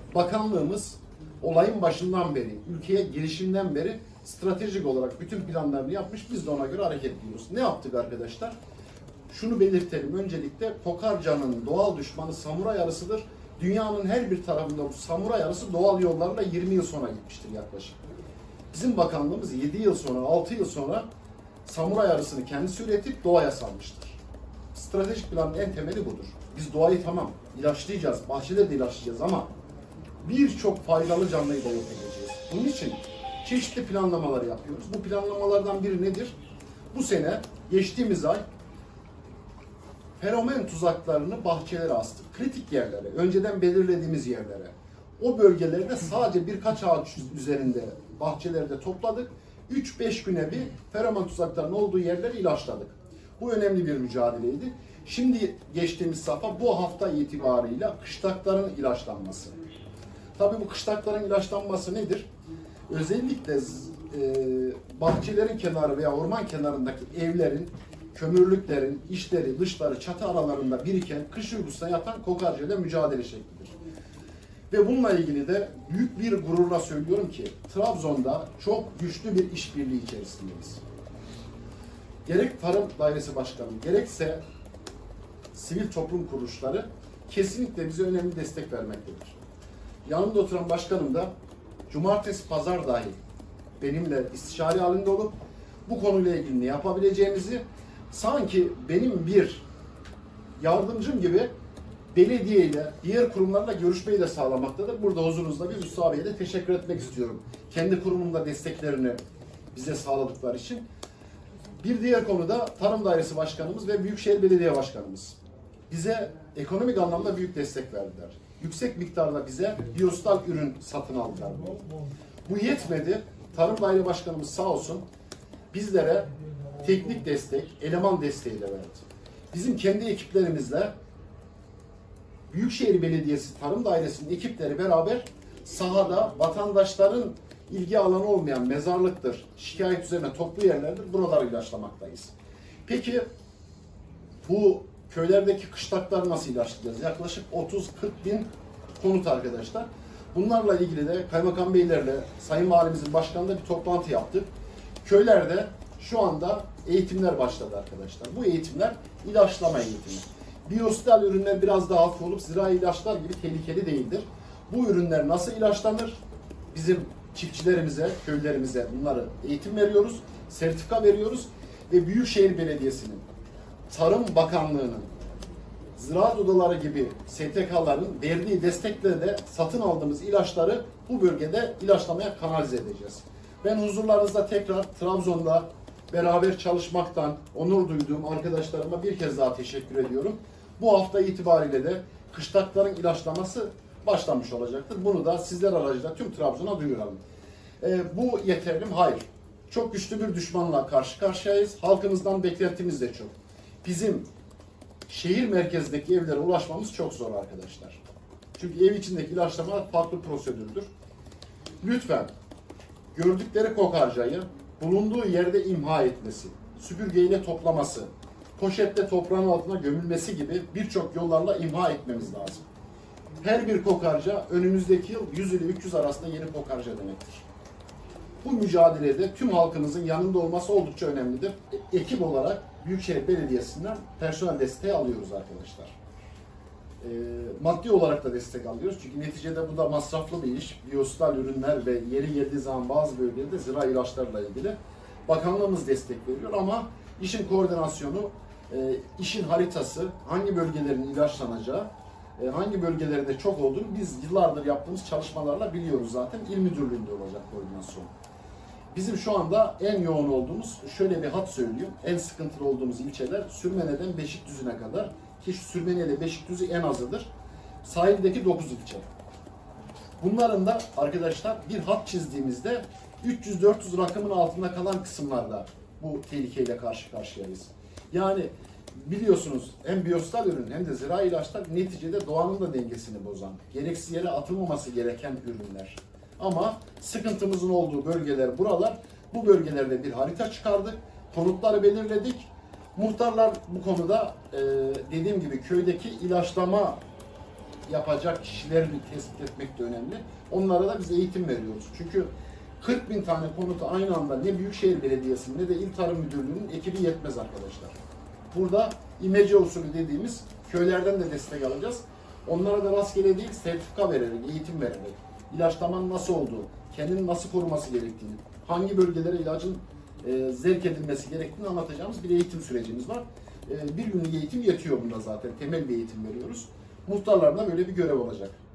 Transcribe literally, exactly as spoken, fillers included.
bakanlığımız olayın başından beri, ülkeye girişinden beri stratejik olarak bütün planlarını yapmış. Biz de ona göre hareket ediyoruz. Ne yaptık arkadaşlar? Şunu belirtelim. Öncelikle kokarcanın doğal düşmanı samuray arısıdır. Dünyanın her bir tarafında bu samuray arısı doğal yollarla yirmi yıl sonra gitmiştir yaklaşık. Bizim bakanlığımız yedi yıl sonra, altı yıl sonra samuray arısını kendisi üretip doğaya salmıştır. Stratejik planın en temeli budur. Biz doğayı tamam ilaçlayacağız, bahçeleri de ilaçlayacağız ama birçok faydalı canlıyı da yok edeceğiz. Bunun için çeşitli planlamalar yapıyoruz. Bu planlamalardan biri nedir? Bu sene, geçtiğimiz ay feromen tuzaklarını bahçelere astık. Kritik yerlere, önceden belirlediğimiz yerlere. O bölgelerde sadece birkaç ağaç üzerinde bahçelerde topladık. üç beş güne bir feromen tuzaklarının olduğu yerleri ilaçladık. Bu önemli bir mücadeleydi. Şimdi geçtiğimiz safha bu hafta itibarıyla kışlakların ilaçlanması. Tabii bu kışlakların ilaçlanması nedir? Özellikle e, bahçelerin kenarı veya orman kenarındaki evlerin, kömürlüklerin, içleri, dışları, çatı aralarında biriken, kış uykusuna yatan kokarcayla mücadele şeklidir. Ve bununla ilgili de büyük bir gururla söylüyorum ki Trabzon'da çok güçlü bir işbirliği içerisindeyiz. Gerek Tarım Dairesi Başkanı, gerekse sivil toplum kuruluşları kesinlikle bize önemli destek vermektedir. Yanımda oturan başkanım da cumartesi, pazar dahil benimle istişare halinde olup bu konuyla ilgili ne yapabileceğimizi sanki benim bir yardımcım gibi belediyeyle, diğer kurumlarla görüşmeyi de sağlamaktadır. Burada huzurunuzda bir Mustafa Bey'e de teşekkür etmek istiyorum. Kendi kurumunda desteklerini bize sağladıkları için. Bir diğer konuda Tarım Dairesi Başkanımız ve Büyükşehir Belediye Başkanımız bize ekonomik anlamda büyük destek verdiler. Yüksek miktarda bize biyostal ürün satın aldılar. Bu yetmedi. Tarım Daire Başkanımız sağ olsun bizlere teknik destek, eleman desteği de verdi. Bizim kendi ekiplerimizle Büyükşehir Belediyesi Tarım Dairesi'nin ekipleri beraber sahada vatandaşların ilgi alanı olmayan mezarlıktır, şikayet üzerine toplu yerlerdir, buraları ilaçlamaktayız. Peki bu köylerdeki kışlakları nasıl ilaçlayacağız? Yaklaşık otuz kırk bin konut arkadaşlar. Bunlarla ilgili de Kaymakam Beylerle Sayın Valimizin başkanında bir toplantı yaptık. Köylerde şu anda eğitimler başladı arkadaşlar. Bu eğitimler ilaçlama eğitimi. Biyostal ürünler biraz daha hafif olup zirai ilaçlar gibi tehlikeli değildir. Bu ürünler nasıl ilaçlanır? Bizim çiftçilerimize, köylerimize bunları eğitim veriyoruz, sertifika veriyoruz ve Büyükşehir Belediyesi'nin, Tarım Bakanlığı'nın, ziraat odaları gibi S T K'ların verdiği destekle de satın aldığımız ilaçları bu bölgede ilaçlamaya kanalize edeceğiz. Ben huzurlarınızda tekrar Trabzon'da beraber çalışmaktan onur duyduğum arkadaşlarıma bir kez daha teşekkür ediyorum. Bu hafta itibariyle de kışlakların ilaçlaması başlamış olacaktır. Bunu da sizler aracılığıyla tüm Trabzon'a duyuralım. E, bu yeterli mi? Hayır. Çok güçlü bir düşmanla karşı karşıyayız. Halkımızdan beklentimiz de çok. Bizim şehir merkezindeki evlere ulaşmamız çok zor arkadaşlar. Çünkü ev içindeki ilaçlama farklı prosedürdür. Lütfen gördükleri kokarcayı bulunduğu yerde imha etmesi, süpürgeyle toplaması, poşette toprağın altına gömülmesi gibi birçok yollarla imha etmemiz lazım. Her bir kokarca önümüzdeki yıl yüz ile üç yüz arasında yeni kokarca demektir. Bu mücadelede tüm halkımızın yanında olması oldukça önemlidir. Ekip olarak Büyükşehir Belediyesi'nden personel desteği alıyoruz arkadaşlar. E, maddi olarak da destek alıyoruz. Çünkü neticede bu da masraflı bir iş. Biyostal ürünler ve yeri geldiği zaman bazı bölgelerde zirai ilaçlarla ilgili bakanlığımız destek veriyor ama işin koordinasyonu, e, işin haritası, hangi bölgelerin ilaçlanacağı, e, hangi bölgelerde çok olduğunu biz yıllardır yaptığımız çalışmalarla biliyoruz zaten. İl Müdürlüğü'nde olacak koordinasyon. Bizim şu anda en yoğun olduğumuz, şöyle bir hat söyleyeyim, en sıkıntılı olduğumuz ilçeler Sürmene'den Beşikdüzü'ne kadar, ki Sürmene ile Beşikdüzü en azıdır. Sahildeki dokuz ilçe. Bunların da arkadaşlar bir hat çizdiğimizde üç yüz dört yüz rakımın altında kalan kısımlarda bu tehlikeyle karşı karşıyayız. Yani biliyorsunuz hem biyostal ürün hem de zirai ilaçlar neticede doğanın da dengesini bozan, gereksiz yere atılmaması gereken ürünler. Ama sıkıntımızın olduğu bölgeler buralar. Bu bölgelerde bir harita çıkardık. Konutları belirledik. Muhtarlar bu konuda e, dediğim gibi köydeki ilaçlama yapacak kişilerini tespit etmek de önemli. Onlara da biz eğitim veriyoruz. Çünkü kırk bin tane konutu aynı anda ne Büyükşehir Belediyesi'nin ne de İl Tarım Müdürlüğü'nün ekibi yetmez arkadaşlar. Burada imece usulü dediğimiz köylerden de destek alacağız. Onlara da rastgele değil, sertifika vererek, eğitim vererek, ilaçlamanın nasıl olduğu, kendini nasıl koruması gerektiğini, hangi bölgelere ilacın e, zerk edilmesi gerektiğini anlatacağımız bir eğitim sürecimiz var. E, bir günlük eğitim yetiyor bunda zaten, temel bir eğitim veriyoruz. Muhtarlarına böyle bir görev olacak.